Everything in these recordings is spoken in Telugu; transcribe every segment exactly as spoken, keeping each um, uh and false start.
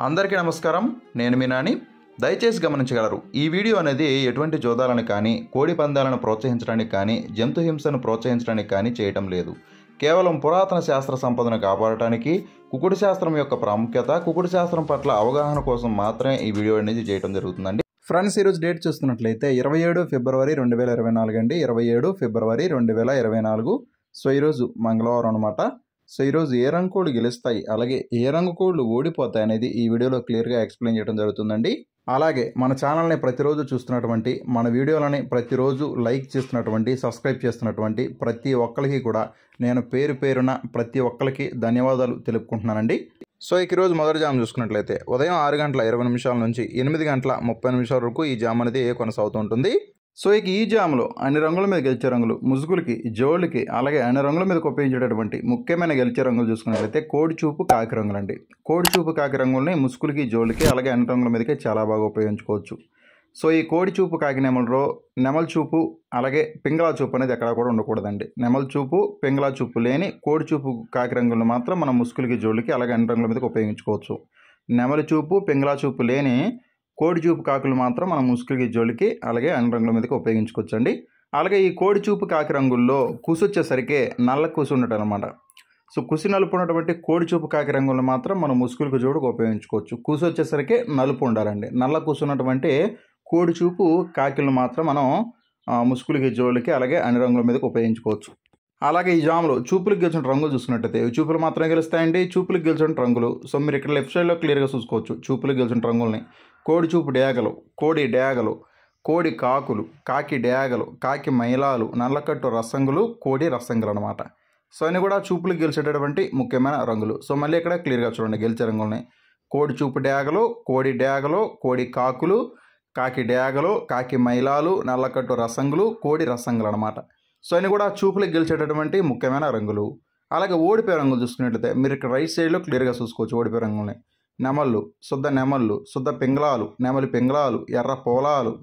అందరికీ నమస్కారం. నేను మీ నాని. దయచేసి గమనించగలరు, ఈ వీడియో అనేది ఎటువంటి జోదాలను కానీ, కోడి పందాలను ప్రోత్సహించడానికి కానీ, జంతు హింసను ప్రోత్సహించడానికి కానీ చేయటం లేదు. కేవలం పురాతన శాస్త్ర సంపదను కాపాడటానికి, కుకుడు శాస్త్రం యొక్క ప్రాముఖ్యత, కుకుడు శాస్త్రం పట్ల అవగాహన కోసం మాత్రమే ఈ వీడియో అనేది చేయడం జరుగుతుందండి. ఫ్రెండ్స్, ఈరోజు డేట్ చూస్తున్నట్లయితే ఇరవై ఏడు ఫిబ్రవరి రెండు వేల ఇరవై నాలుగు అండి. ఇరవై ఏడు ఫిబ్రవరి రెండు వేల ఇరవై నాలుగు సో ఈరోజు మంగళవారం అనమాట. సో ఈరోజు ఏ రంగు కోళ్ళు గెలుస్తాయి, అలాగే ఏ రంగు కోళ్ళు ఓడిపోతాయి అనేది ఈ వీడియోలో క్లియర్గా ఎక్స్ప్లెయిన్ చేయడం జరుగుతుందండి. అలాగే మన ఛానల్ని ప్రతిరోజు చూస్తున్నటువంటి, మన వీడియోలని ప్రతిరోజు లైక్ చేస్తున్నటువంటి, సబ్స్క్రైబ్ చేస్తున్నటువంటి ప్రతి ఒక్కరికి కూడా నేను పేరు పేరున ప్రతి ఒక్కరికి ధన్యవాదాలు తెలుపుకుంటున్నానండి. సో ఇక ఈరోజు మొదటి జామ్ చూసుకున్నట్లయితే ఉదయం ఆరు గంటల ఇరవై నిమిషాల నుంచి ఎనిమిది గంటల ముప్పై నిమిషాల వరకు ఈ జామ్ అనేది కొనసాగుతూ ఉంటుంది. సో ఇక ఈ జామ్లో అన్ని రంగుల మీద గెలిచే రంగులు, ముసుగులకి, జోళ్ళకి, అలాగే అన్ని రంగుల మీద ఉపయోగించేటటువంటి ముఖ్యమైన గెలిచే రంగులు చూసుకున్నట్లయితే కోడి చూపు, కాకి రంగులు అండి. కోడి చూపు, కాకి రంగుల్ని ముసుగులకి, జోళ్ళకి, అలాగే అన్ని రంగుల మీదకి చాలా బాగా ఉపయోగించుకోవచ్చు. సో ఈ కోడి చూపు, కాకి నెమలలో నెమల చూపు, అలాగే పింగళా చూపు అనేది ఎక్కడా కూడా ఉండకూడదండి. నెమల చూపు, పింగళా చూపు లేని కోడి చూపు, కాకి రంగులను మాత్రం మనం ముసుగులకి, జోళ్ళకి, అలాగే అన్ని రంగుల మీదకి ఉపయోగించుకోవచ్చు. నెమల చూపు, పింగళా చూపు లేని కోడి చూపు, కాకులు మాత్రం మనం ముసుగులకి, జోళ్ళకి, అలాగే అన్ని రంగుల మీదకి ఉపయోగించుకోవచ్చు అండి. అలాగే ఈ కోడి చూపు, కాకి రంగుల్లో కుసు వచ్చేసరికి నల్ల కుసు ఉండటం అనమాట. సో కుసి నలుపు ఉన్నటువంటి కోడి చూపు, కాకి రంగులను మాత్రం మనం ముసుగులకు, జోడుకు ఉపయోగించుకోవచ్చు. కుసు వచ్చేసరికి నలుపు ఉండాలండి. నల్ల కుసు ఉన్నటువంటి కోడి చూపు, కాకిలను మాత్రం మనం ముసుగులకి, జోళ్ళకి, అలాగే అన్ని రంగుల మీదకి ఉపయోగించుకోవచ్చు. అలాగే ఈ జామ్లో చూపులకు గెలిచిన రంగులు చూసుకున్నట్టయితే చూపులు మాత్రమే గెలుస్తాయండి. చూపులకు గెలిచిన రంగులు, సో మీరు ఇక్కడ లెఫ్ట్ సైడ్లో క్లియర్గా చూసుకోవచ్చు. చూపులకు గెలిచిన రంగుల్ని కోడి చూపు డేగలు, కోడి డేగలు, కోడి కాకులు, కాకి డేగలు, కాకి మైలాలు, నల్లకట్టు రసంగులు, కోడి రసంగులు అనమాట. సో అన్నీ కూడా చూపులకు గెలిచేటటువంటి ముఖ్యమైన రంగులు. సో మళ్ళీ ఇక్కడ క్లియర్గా చూడండి గెలిచే రంగుల్ని. కోడి చూపు డేగలు, కోడి డేగలు, కోడి కాకులు, కాకి డేగలు, కాకి మైలాలు, నల్లకట్టు రసంగులు, కోడి రసంగులు అనమాట. సో అన్నీ కూడా చూపులకు గెలిచేటటువంటి ముఖ్యమైన రంగులు. అలాగే ఓడిపోయే రంగులు చూసుకున్నట్లయితే మీరు ఇక్కడ రైట్ సైడ్లో క్లియర్గా చూసుకోవచ్చు. ఓడిపోయే రంగుల్ని నెమళ్ళు, శుద్ధ నెమళ్ళు, శుద్ధ పింగళాలు, నెమలి పింగళాలు, ఎర్ర పోలాలు,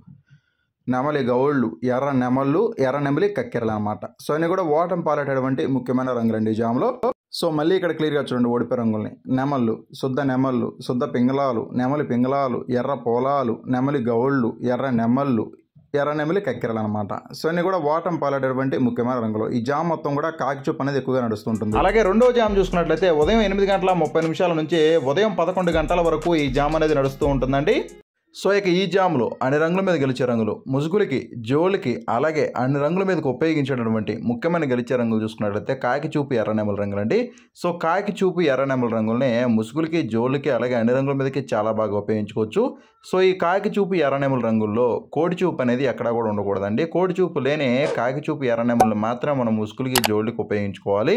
నెమలి గౌళ్ళు, ఎర్ర నెమళ్ళు, ఎర్ర నెమలి కక్కెరలు అనమాట. సో అన్నీ కూడా ఓటమి పాలేటటువంటి ముఖ్యమైన రంగులండి ఈ జామ్లో. సో మళ్ళీ ఇక్కడ క్లియర్గా చూడండి ఓడిపోయే రంగుల్ని. నెమళ్ళు, శుద్ధ నెమళ్ళు, శుద్ధ పింగళాలు, నెమలి పింగళాలు, ఎర్ర పోలాలు, నెమలి గౌళ్ళు, ఎర్ర నెమళ్ళు, ఎర్ర నెమలి కక్కెరలు అనమాట. సో అన్ని కూడా ఓటమి పాలేటటువంటి ముఖ్యమైన రంగులు. ఈ జామ్ మొత్తం కూడా కాకి చూపు అనేది ఎక్కువగా నడుస్తుంటుంది. అలాగే రెండో జామ్ చూసుకున్నట్లయితే ఉదయం ఎనిమిది గంటల ముప్పై నిమిషాల నుంచి ఉదయం పదకొండు గంటల వరకు ఈ జామ్ అనేది నడుస్తూ ఉంటుందండి. సో ఇక ఈ జామ్లో అన్ని రంగుల మీద గెలిచే రంగులు, ముసుగులకి, జోళ్ళకి, అలాగే అన్ని రంగుల మీదకి ఉపయోగించేటటువంటి ముఖ్యమైన గెలిచే రంగులు చూసుకున్నట్లయితే కాకి చూపు, ఎర్ర నెమల రంగులు అండి. సో కాకి చూపు, ఎర్ర నెమల రంగుల్ని ముసుగులకి, జోళ్ళకి, అలాగే అన్ని రంగుల మీదకి చాలా బాగా ఉపయోగించుకోవచ్చు. సో ఈ కాకి చూపు, ఎర్ర నెమల రంగుల్లో కోడి చూపు అనేది ఎక్కడా కూడా ఉండకూడదండి. కోడి చూపు లేని కాకి చూపు, ఎర్ర నెమలను మాత్రం మనం ముసుగులకి, జోళ్ళకి ఉపయోగించుకోవాలి.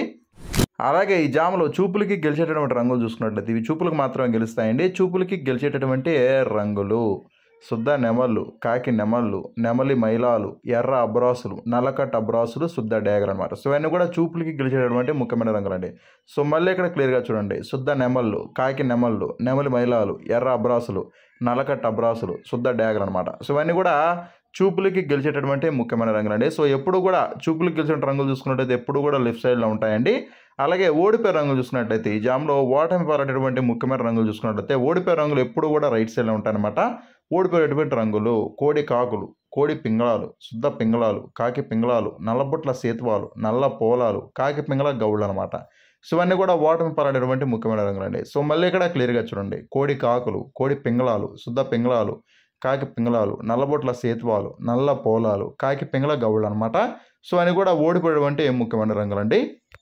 అలాగే ఈ జామ్లో చూపులకి గెలిచేటటువంటి రంగులు చూసుకున్నట్లయితే ఇవి చూపులకు మాత్రమే గెలుస్తాయండి. చూపులకి గెలిచేటటువంటి రంగులు శుద్ధ నెమళ్ళు, కాకి నెమళ్ళు, నెమలి మైలాలు, ఎర్ర అబ్రాసులు, నల్లకట్ట అబ్రాసులు, శుద్ధ డేగలు అనమాట. సో ఇవన్నీ కూడా చూపులకి గెలిచేటటువంటి ముఖ్యమైన రంగులు అండి. సో మళ్ళీ ఇక్కడ క్లియర్గా చూడండి. శుద్ధ నెమళ్ళు, కాకి నెమళ్ళు, నెమలి మైలాలు, ఎర్ర అబ్రాసులు, నల్లకట్ట అబ్రాసులు, శుద్ధ డేగలు అనమాట. సో ఇవన్నీ కూడా చూపులకి గెలిచేటటువంటి ముఖ్యమైన రంగులు అండి. సో ఎప్పుడు కూడా చూపులకి గెలిచిన రంగులు చూసుకున్నట్టయితే ఎప్పుడు కూడా లెఫ్ట్ సైడ్లో ఉంటాయండి. అలాగే ఓడిపోయే రంగులు చూసుకున్నట్లయితే ఈ జామ్లో ఓటమి పాలేటటువంటి ముఖ్యమైన రంగులు చూసుకున్నట్లయితే ఓడిపోయే రంగులు ఎప్పుడు కూడా రైట్ సైడ్లో ఉంటాయన్నమాట. ఓడిపోయేటువంటి రంగులు కోడి కాకులు, కోడి పింగళాలు, శుద్ధ పింగళాలు, కాకి పింగళాలు, నల్లబొట్ల సేతువాలు, నల్ల పోలాలు, కాకి పింగళ గౌళ్ళు అనమాట. సో ఇవన్నీ కూడా ఓటమి పాలేటటువంటి ముఖ్యమైన రంగులు అండి. సో మళ్ళీ ఇక్కడ క్లియర్గా చూడండి. కోడి కాకులు, కోడి పింగళాలు, శుద్ధ పింగళాలు, కాకి పింగళాలు, నల్లబొట్ల సేతువాలు, నల్ల పోలాలు, కాకి పింగళ గౌళ్ళు అనమాట. సో అని కూడా ఓడిపోయేటువంటి ముఖ్యమైన రంగులండి.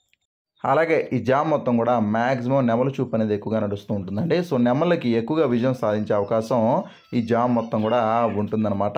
అలాగే ఈ జామ్ మొత్తం కూడా మ్యాక్సిమం నెమల చూపు అనేది ఎక్కువగా నడుస్తూ ఉంటుందండి. సో నెమలకి ఎక్కువగా విజయం సాధించే అవకాశం ఈ జామ్ మొత్తం కూడా ఉంటుందన్నమాట.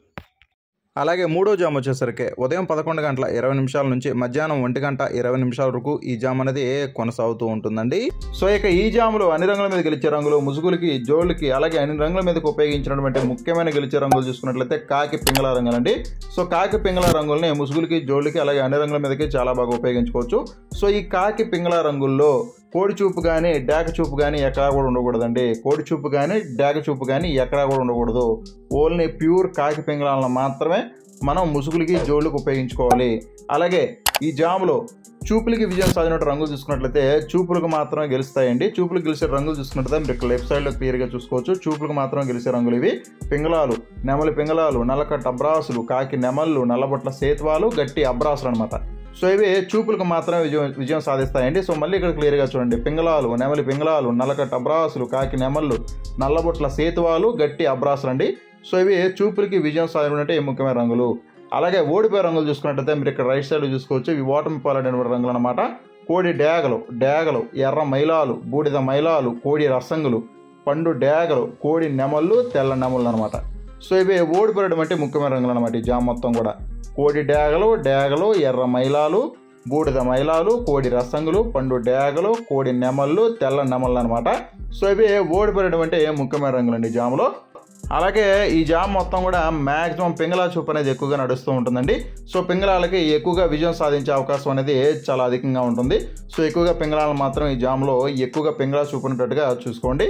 అలాగే మూడో జామ్ వచ్చేసరికి ఉదయం పదకొండు గంటల ఇరవై నిమిషాల నుంచి మధ్యాహ్నం ఒంటి గంట ఇరవై నిమిషాల వరకు ఈ జామ్ అనేది కొనసాగుతూ ఉంటుందండి. సో ఇక ఈ జామ్లో అన్ని రంగుల మీద గెలిచే రంగులు, ముసుగులకి, జోళ్ళకి, అలాగే అన్ని రంగుల మీదకి ఉపయోగించినటువంటి ముఖ్యమైన గెలిచే రంగులు చూసుకున్నట్లయితే కాకి పింగళ రంగులు అండి. సో కాకి పింగళ రంగుల్ని ముసుగులకి, జోళ్ళకి, అలాగే అన్ని రంగుల మీదకి చాలా బాగా ఉపయోగించుకోవచ్చు. సో ఈ కాకి పింగళ రంగుల్లో కోడి చూపు కానీ, డేగ చూపు కానీ ఎక్కడా కూడా ఉండకూడదండి. కోడి చూపు కానీ, డేగ చూపు కానీ ఎక్కడా కూడా ఉండకూడదు. ఓన్లీ ప్యూర్ కాకి పింగళాలను మాత్రమే మనం ముసుగులకి, జోళ్ళకి ఉపయోగించుకోవాలి. అలాగే ఈ జాములో చూపులకి విజయం సాధించిన రంగులు చూసుకున్నట్లయితే చూపులకు మాత్రమే గెలుస్తాయండి. చూపులకు గెలిచే రంగులు చూసుకున్నట్లయితే మీరు ఇక్కడ లెఫ్ట్ సైడ్లో క్లియర్గా చూసుకోవచ్చు. చూపులకు మాత్రమే గెలిచే రంగులు ఇవి. పింగళాలు, నెమలి పింగళాలు, నల్లకట్ట అబ్రాసులు, కాకి నెమళ్ళు, నల్లబొట్ల సేత్వాలు, గట్టి అబ్రాసులు అనమాట. సో ఇవి చూపులకు మాత్రమే విజయం విజయం సాధిస్తాయండి. సో మళ్ళీ ఇక్కడ క్లియర్గా చూడండి. పింగళాలు, నెమలి పింగళాలు, నల్లకట్ట అబ్రాసులు, కాకి నెమళ్ళు, నల్లబొట్ల సేతువాలు, గట్టి అబ్రాసులు అండి. సో ఇవి చూపులకి విజయం సాధించినట్టే ముఖ్యమైన రంగులు. అలాగే ఓడిపోయే రంగులు చూసుకున్నట్టయితే మీరు ఇక్కడ రైట్ సైడ్ చూసుకోవచ్చు. ఇవి ఓటమి పాలైనటువంటి రంగులు అనమాట. కోడి డేగలు, డేగలు, ఎర్ర మైలాలు, బూడిద మైలాలు, కోడి రసంగులు, పండు డేగలు, కోడి నెమళ్ళు, తెల్ల నెమళ్ళు అనమాట. సో ఇవి ఓడిపోయడం అంటే ముఖ్యమైన రంగులు అనమాట. ఈ జామ్ మొత్తం కూడా కోడి డేగలు, డేగలు, ఎర్ర మైలాలు, బూడిద మైలాలు, కోడి రసంగులు, పండు డేగలు, కోడి నెమళ్ళు, తెల్ల నెమళ్ళు అనమాట. సో ఇవి ఓడిపోయడం అంటే ముఖ్యమైన రంగులు అండి జాములో. అలాగే ఈ జామ్ మొత్తం కూడా మ్యాక్సిమం పింగళా చూపు అనేది ఎక్కువగా నడుస్తూ ఉంటుందండి. సో పింగళాలకి ఎక్కువగా విజయం సాధించే అవకాశం అనేది చాలా అధికంగా ఉంటుంది. సో ఎక్కువగా పింగళాలు మాత్రం ఈ జామ్లో ఎక్కువగా పింగళా చూపు ఉన్నట్టుగా చూసుకోండి.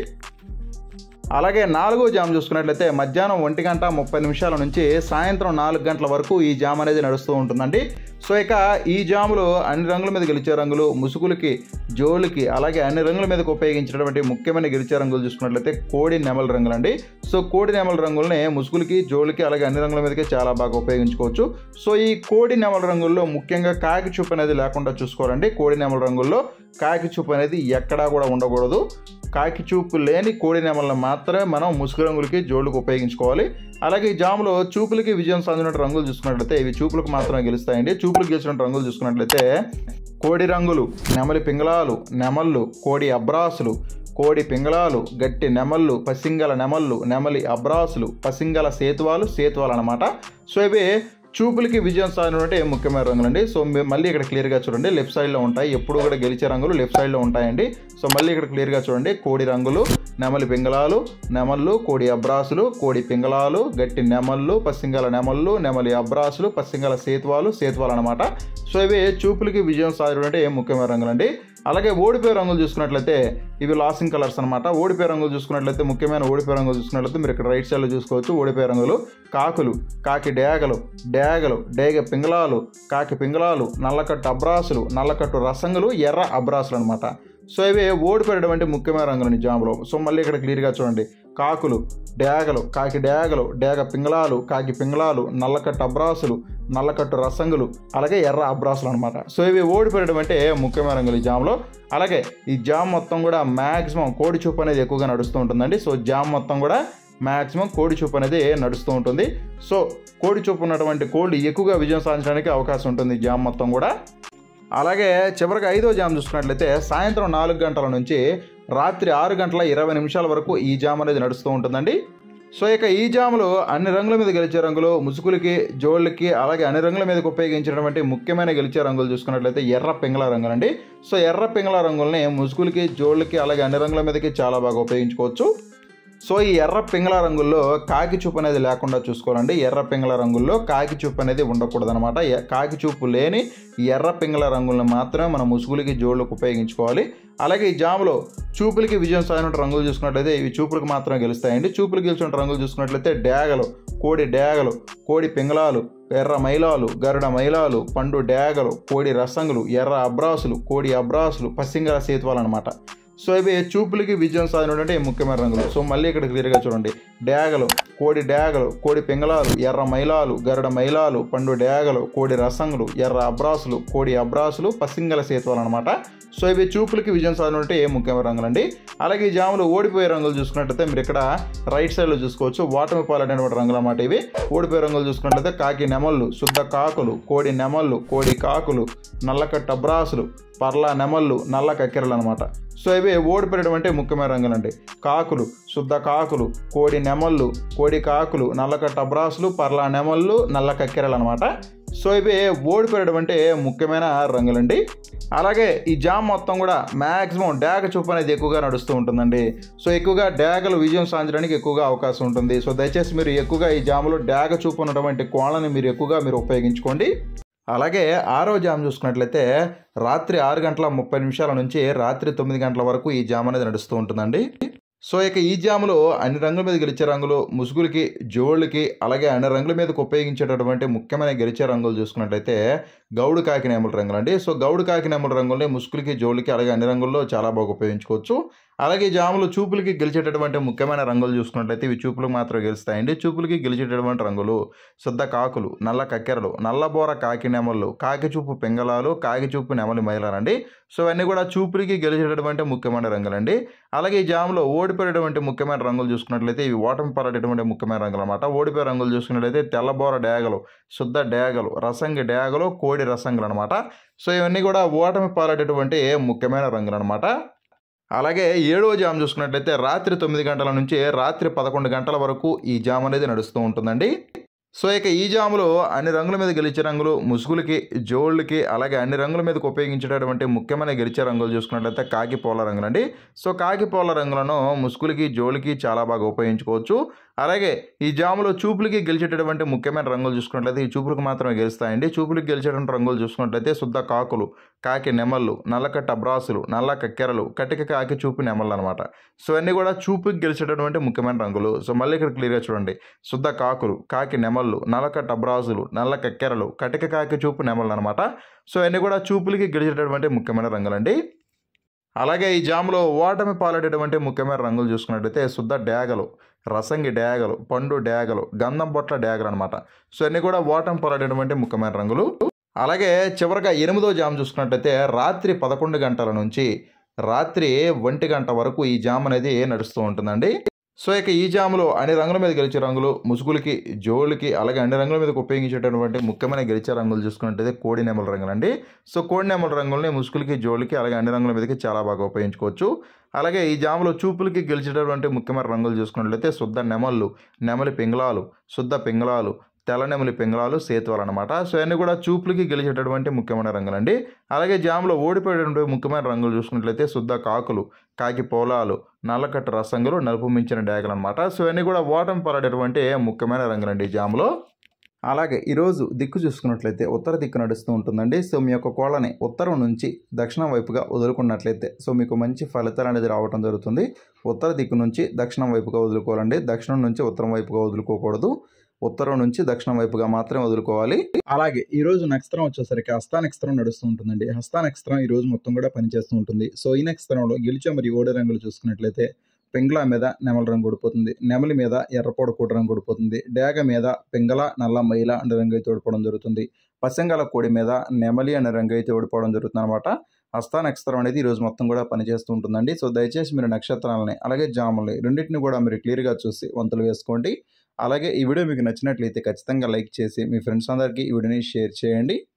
అలాగే నాలుగో జామ్ చూసుకున్నట్లయితే మధ్యాహ్నం ఒంటి గంట ముప్పై నిమిషాల నుంచి సాయంత్రం నాలుగు గంటల వరకు ఈ జామ్ అనేది నడుస్తూ ఉంటుందండి. సో ఇక ఈ జాములో అన్ని రంగుల మీద గెలిచే రంగులు, ముసుగులకి, జోళ్ళకి, అలాగే అన్ని రంగుల మీదకి ఉపయోగించినటువంటి ముఖ్యమైన గెలిచే రంగులు చూసుకున్నట్లయితే కోడి నెమల రంగులు అండి. సో కోడి నెమల రంగుల్ని ముసుగులకి, జోళ్ళకి, అలాగే అన్ని రంగుల మీదకి చాలా బాగా ఉపయోగించుకోవచ్చు. సో ఈ కోడి నెమల రంగుల్లో ముఖ్యంగా కాకి చూపు అనేది లేకుండా చూసుకోవాలండి. కోడి నెమల రంగుల్లో కాకి చూపు అనేది ఎక్కడా కూడా ఉండకూడదు. కాకి చూపు లేని కోడి నెమలను మాత్రమే మనం ముసుగు రంగులకి, జోళ్ళకి ఉపయోగించుకోవాలి. అలాగే ఈ జాములో చూపులకి విజయం సాధించిన రంగులు చూసుకున్నట్లయితే ఇవి చూపులకు మాత్రమే గెలుస్తాయండి. చూపులకు గెలిచిన రంగులు చూసుకున్నట్లయితే కోడి రంగులు, నెమలి పింగళాలు, నెమళ్ళు, కోడి అబ్రాసులు, కోడి పింగళాలు, గట్టి నెమళ్ళు, పసింగల నెమళ్ళు, నెమలి అబ్రాసులు, పసింగల సేతువాలు, సేతువాలు అనమాట. సో ఇవి చూపులకి విజయం సాధించినటువంటి ముఖ్యమైన రంగులు అండి. సో మళ్ళీ ఇక్కడ క్లియర్గా చూడండి. లెఫ్ట్ సైడ్లో ఉంటాయి. ఎప్పుడు కూడా గెలిచే రంగులు లెఫ్ట్ సైడ్లో ఉంటాయండి. సో మళ్ళీ ఇక్కడ క్లియర్గా చూడండి. కోడి రంగులు, నెమలి పింగళాలు, నెమళ్ళు, కోడి అబ్రాసులు, కోడి పింగళాలు, గట్టి నెమళ్ళు, పసింగల నెమళ్ళు, నెమలి అబ్రాసులు, పసింగల సేతువాలు, సేతువాలు అనమాట. సో ఇవి చూపులకి విజయం సాధించినటువంటి ముఖ్యమైన రంగులు అండి. అలాగే ఓడిపోయే రంగులు చూసుకున్నట్లయితే ఇవి లాసింగ్ కలర్స్ అనమాట. ఓడిపోయే రంగులు చూసుకున్నట్లయితే ముఖ్యమైన ఓడిపోయే రంగులు చూసుకున్నట్లయితే మీరు ఇక్కడ రైట్ సైడ్లో చూసుకోవచ్చు. ఓడిపోయే రంగులు కాకులు, కాకి డేగలు, డేగలు, డేగ పింగళాలు, కాకి పింగళాలు, నల్లకట్టు అబ్రాసులు, నల్లకట్టు రసంగులు, ఎర్ర అబ్రాసులు అనమాట. సో ఇవి ఓడిపోయడం అంటే ముఖ్యమైన రంగులు జాములో. సో మళ్ళీ ఇక్కడ క్లియర్గా చూడండి. కాకులు, డేగలు, కాకి డేగలు, డేగ పింగళాలు, కాకి పింగళాలు, నల్లకట్టు అబ్రాసులు, నల్లకట్టు రసంగులు, అలాగే ఎర్ర అబ్రాసులు అనమాట. సో ఇవి ఓడిపోయడం అంటే ముఖ్యమైన రంగులు ఈ జామ్లో. అలాగే ఈ జామ్ మొత్తం కూడా మ్యాక్సిమం కోడి చూపు అనేది ఎక్కువగా నడుస్తూ ఉంటుందండి. సో జామ్ మొత్తం కూడా మ్యాక్సిమం కోడి చూపు అనేది నడుస్తూ ఉంటుంది. సో కోడి చూపు ఉన్నటువంటి కోళ్ళు ఎక్కువగా విజయం సాధించడానికి అవకాశం ఉంటుంది ఈ జామ్ మొత్తం కూడా. అలాగే చివరికి ఐదో జామ్ చూసుకున్నట్లయితే సాయంత్రం నాలుగు గంటల నుంచి రాత్రి ఆరు గంటల ఇరవై నిమిషాల వరకు ఈ జామ్ అనేది నడుస్తూ ఉంటుందండి. సో ఇక ఈ జాములో అన్ని రంగుల మీద గెలిచే రంగులు, ముసుగులకి, జోళ్ళకి, అలాగే అన్ని రంగుల మీదకి ఉపయోగించినటువంటి ముఖ్యమైన గెలిచే రంగులు చూసుకున్నట్లయితే ఎర్ర పింగళ రంగులు అండి. సో ఎర్ర పింగళ రంగుల్ని ముసుగులకి, జోళ్ళకి, అలాగే అన్ని రంగుల మీదకి చాలా బాగా ఉపయోగించుకోవచ్చు. సో ఈ ఎర్ర పింగళ రంగుల్లో కాకి చూపు అనేది లేకుండా చూసుకోవాలండి. ఎర్ర పింగళ రంగుల్లో కాకి చూపు అనేది ఉండకూడదు అనమాట. కాకి చూపు లేని ఎర్ర పింగళ రంగులను మాత్రమే మనం ముసుగులకి, జోళ్ళకి ఉపయోగించుకోవాలి. అలాగే ఈ జాములో చూపులకి విజయం సాధించిన రంగులు చూసుకున్నట్లయితే ఇవి చూపులకు మాత్రమే గెలుస్తాయండి. చూపులకు గెలిచిన రంగులు చూసుకున్నట్లయితే డేగలు, కోడి డేగలు, కోడి పింగళాలు, ఎర్ర మైలాలు, గరుడ మైలాలు, పండు డేగలు, కోడి రసంగులు, ఎర్ర అబ్రాసులు, కోడి అబ్రాసులు, పసింగల సేతువాలు అనమాట. సో ఇవి చూపులకి విజయం సాధించినటువంటి ముఖ్యమైన రంగులు. సో మళ్ళీ ఇక్కడ క్లియర్గా చూడండి. డేగలు, కోడి డేగలు, కోడి పింగళాలు, ఎర్ర మైలాలు, గరుడ మైలాలు, పండు డేగలు, కోడి రసంగులు, ఎర్ర అబ్రాసులు, కోడి అబ్రాసులు, పసింగల సేతువాలు అనమాట. సో ఇవి చూపులకి విజయం సాధించినటువంటి ముఖ్యమైన రంగులు అండి. అలాగే ఈ జాములు ఓడిపోయే రంగులు చూసుకున్నట్లయితే మీరు ఇక్కడ రైట్ సైడ్లో చూసుకోవచ్చు. ఓటమి పాలైనటువంటి రంగులు అన్నమాట ఇవి. ఓడిపోయే రంగులు చూసుకున్నట్లయితే కాకి నెమళ్ళు, శుద్ధ కాకులు, కోడి నెమళ్ళు, కోడి కాకులు, నల్లకట్ట అబ్రాసులు, పర్ల నెమళ్ళు, నల్ల కక్కెరలు అనమాట. సో ఇవి ఓడిపోయడం అంటే ముఖ్యమైన రంగులు అండి. కాకులు, శుద్ధ కాకులు, కోడి నెమళ్ళు, కోడి కాకులు, నల్లకట్ట అబ్రాసులు, పర్ల నెమళ్ళు, నల్ల కక్కెరలు అనమాట. సో ఇవి ఓడిపోయడం అంటే ముఖ్యమైన రంగులండి. అలాగే ఈ జామ్ మొత్తం కూడా మ్యాక్సిమం డాగ చూపు అనేది ఎక్కువగా నడుస్తూ ఉంటుందండి. సో ఎక్కువగా డాగలు విజయం సాధించడానికి ఎక్కువగా అవకాశం ఉంటుంది. సో దయచేసి మీరు ఎక్కువగా ఈ జాములో డాగ చూపు ఉన్నటువంటి కోళ్ళని మీరు ఎక్కువగా మీరు ఉపయోగించుకోండి. అలాగే ఆరో జామ్ చూసుకున్నట్లయితే రాత్రి ఆరు గంటల ముప్పై నిమిషాల నుంచి రాత్రి తొమ్మిది గంటల వరకు ఈ జామ్ అనేది నడుస్తూ ఉంటుందండి. సో ఇక ఈ జాములో అన్ని రంగుల మీద గెలిచే రంగులు, ముసుగులకి, జోళ్ళకి, అలాగే అన్ని రంగుల మీదకి ఉపయోగించేటటువంటి ముఖ్యమైన గెలిచే రంగులు చూసుకున్నట్లయితే గౌడు కాకి నెమలి రంగులు అండి. సో గౌడు కాకి నెమలి రంగుల్ని ముసుగులకి, జోళ్ళకి అలాగే అన్ని రంగుల్లో చాలా బాగా ఉపయోగించుకోవచ్చు. అలాగే ఈ జాములు చూపులకి గెలిచేటటువంటి ముఖ్యమైన రంగులు చూసుకున్నట్లయితే ఇవి చూపులకు మాత్రమే గెలుస్తాయండి. చూపులకి గెలిచేటటువంటి రంగులు శుద్ధ కాకులు, నల్ల కక్కెరలు, నల్లబోర కాకి నెమళ్ళు, కాకి చూపు పింగళాలు, కాకి చూపు నెమలి మైలాలండి. సో ఇవన్నీ కూడా చూపులకి గెలిచేటటువంటి ముఖ్యమైన రంగులండి. అలాగే ఈ జాములో ఓడిపోయేటువంటి ముఖ్యమైన రంగులు చూసుకున్నట్లయితే ఇవి ఓటమి పాలేటటువంటి ముఖ్యమైన రంగులు అనమాట. ఓడిపోయే రంగులు చూసుకున్నట్లయితే తెల్లబోర డేగలు, శుద్ధ డేగలు, రసంగి డేగలు, కోడి రసంగులు అనమాట. సో ఇవన్నీ కూడా ఓటమి పాలేటటువంటి ముఖ్యమైన రంగులు అనమాట. అలాగే ఏడవ జామ్ చూసుకున్నట్లయితే రాత్రి తొమ్మిది గంటల నుంచి రాత్రి పదకొండు గంటల వరకు ఈ జామ్ అనేది నడుస్తూ ఉంటుందండి. సో ఇక ఈ జాములో అన్ని రంగుల మీద గెలిచే రంగులు ముసుగులకి, జోళ్ళకి అలాగే అన్ని రంగుల మీదకి ఉపయోగించేటటువంటి ముఖ్యమైన గెలిచే రంగులు చూసుకున్నట్లయితే కాకి పోల రంగులండి. సో కాకి పోల రంగులను ముసుగులకి, జోళ్ళకి చాలా బాగా ఉపయోగించుకోవచ్చు. అలాగే ఈ జాములో చూపులకి గెలిచేటటువంటి ముఖ్యమైన రంగులు చూసుకున్నట్లయితే ఈ చూపులకు మాత్రమే గెలుస్తాయండి. చూపులకి గెలిచేటువంటి రంగులు చూసుకున్నట్లయితే శుద్ధ కాకులు, కాకి నెమళ్ళు, నల్లకట్ట అబ్రాసులు, నల్ల కక్కెరలు, కటిక కాకి చూపు నెమళ్ళు అనమాట. సో అన్నీ కూడా చూపుకి గెలిచేటటువంటి ముఖ్యమైన రంగులు. సో మళ్ళీ ఇక్కడ క్లియర్గా చూడండి. శుద్ధ కాకులు, కాకి నెమళ్ళు, నల్లకట్ట అబ్రాసులు, నల్ల కక్కెరలు, కటిక కాకి చూపు నెమళ్ళు అనమాట. సో అన్నీ కూడా చూపులకి గెలిచేటటువంటి ముఖ్యమైన రంగులండి. అలాగే ఈ జాములో ఓటమి పాలేటటువంటి ముఖ్యమైన రంగులు చూసుకున్నట్లయితే శుద్ధ డేగలు, రసంగి డేగలు, పండు డేగలు, గంధం బొట్ల డేగలు అనమాట. సో అన్నీ కూడా ఓటమి పాలేటటువంటి ముఖ్యమైన రంగులు. అలాగే చివరిగా ఎనిమిదో జామ్ చూసుకున్నట్లయితే రాత్రి పదకొండు గంటల నుంచి రాత్రి ఒంటి గంట వరకు ఈ జామ్ అనేది నడుస్తూ ఉంటుందండి. సో ఇక ఈ జాములో అన్ని రంగుల మీద గెలిచే రంగులు ముసుగులకి, జోళ్ళకి అలాగే అన్ని రంగుల మీదకి ఉపయోగించేటటువంటి ముఖ్యమైన గెలిచే రంగులు చూసుకున్నట్టయితే కోడి నెమలి రంగులు అండి. సో కోడి నెమలి రంగుల్ని ముసుగులకి, జోళ్ళకి అలాగే అన్ని రంగుల మీదకి చాలా బాగా ఉపయోగించుకోవచ్చు. అలాగే ఈ జాములో చూపులకి గెలిచేటటువంటి ముఖ్యమైన రంగులు చూసుకున్నట్లయితే శుద్ధ నెమళ్ళు, నెమలి పింగళాలు, శుద్ధ పింగళాలు, తెల్ల నెమలి పింగళాలు, సేతువాలు అనమాట. సో అన్నీ కూడా చూపులకి గెలిచేటటువంటి ముఖ్యమైన రంగులండి. అలాగే జాములో ఓడిపోయేటువంటి ముఖ్యమైన రంగులు చూసుకున్నట్లయితే శుద్ధ కాకులు, కాకి పోలాలు, నల్లకట్ట రసంగులు, నలుపు మించిన డేగలు అనమాట. సో అన్నీ కూడా ఓటమి పాలేటటువంటి ముఖ్యమైన రంగులండి ఈ జాములో. అలాగే ఈరోజు దిక్కు చూసుకున్నట్లయితే ఉత్తర దిక్కు నడుస్తూ ఉంటుందండి. సో మీ యొక్క కోళ్ళని ఉత్తరం నుంచి దక్షిణం వైపుగా వదులుకున్నట్లయితే సో మీకు మంచి ఫలితాలు అనేది రావడం జరుగుతుంది. ఉత్తర దిక్కు నుంచి దక్షిణం వైపుగా వదులుకోవాలండి. దక్షిణం నుంచి ఉత్తరం వైపుగా వదులుకోకూడదు. ఉత్తరం నుంచి దక్షిణం వైపుగా మాత్రమే వదులుకోవాలి. అలాగే ఈ రోజు నక్షత్రం వచ్చేసరికి హస్త నక్షత్రం నడుస్తూ ఉంటుందండి. హస్త నక్షత్రం ఈ రోజు మొత్తం కూడా పనిచేస్తూ ఉంటుంది. సో ఈ నక్షత్రంలో గెలిచే మరియు ఓడే రంగులు చూసుకున్నట్లయితే పింగళ మీద నెమలి రంగు ఓడిపోతుంది, నెమలి మీద ఎర్రపోడ కోడి రంగు ఓడిపోతుంది, డేగ మీద పింగళ, నల్ల మైల అనే రంగు అయితే ఓడిపోవడం జరుగుతుంది. పసింగల కోడి మీద నెమలి అనే రంగు అయితే ఓడిపోవడం జరుగుతుంది అనమాట. హస్త నక్షత్రం అనేది ఈ రోజు మొత్తం కూడా పనిచేస్తూ ఉంటుందండి. సో దయచేసి మీరు నక్షత్రాలని అలాగే జాములని రెండింటిని కూడా మీరు క్లియర్గా చూసి వంతులు వేసుకోండి. అలాగే ఈ వీడియో మీకు నచ్చినట్లయితే ఖచ్చితంగా లైక్ చేసి మీ ఫ్రెండ్స్ అందరికీ ఈ వీడియోని షేర్ చేయండి.